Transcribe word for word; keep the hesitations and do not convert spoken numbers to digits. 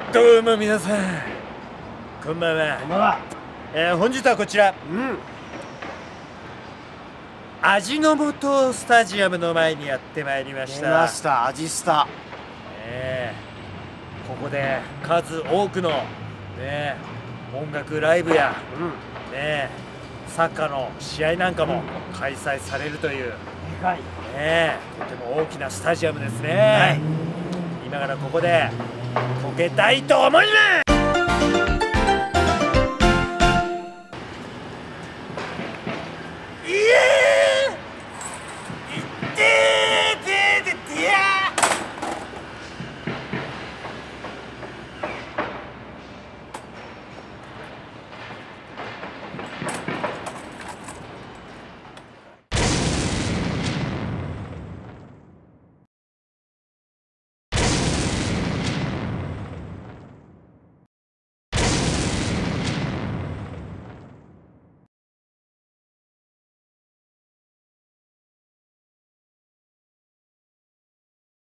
どうも皆さん、こんばんは。 こんばんは。 えー、本日はこちら、 うん。 味の素スタジアムの前にやってまいりまし出た。 ました、味スタ。 えー、ここで数多くの、ね、音楽ライブや、 うん。 ね、サッカーの試合なんかも開催されるという、 でかい。 ね、とても大きなスタジアムですね。 はい。 今からここでこけたいと思います。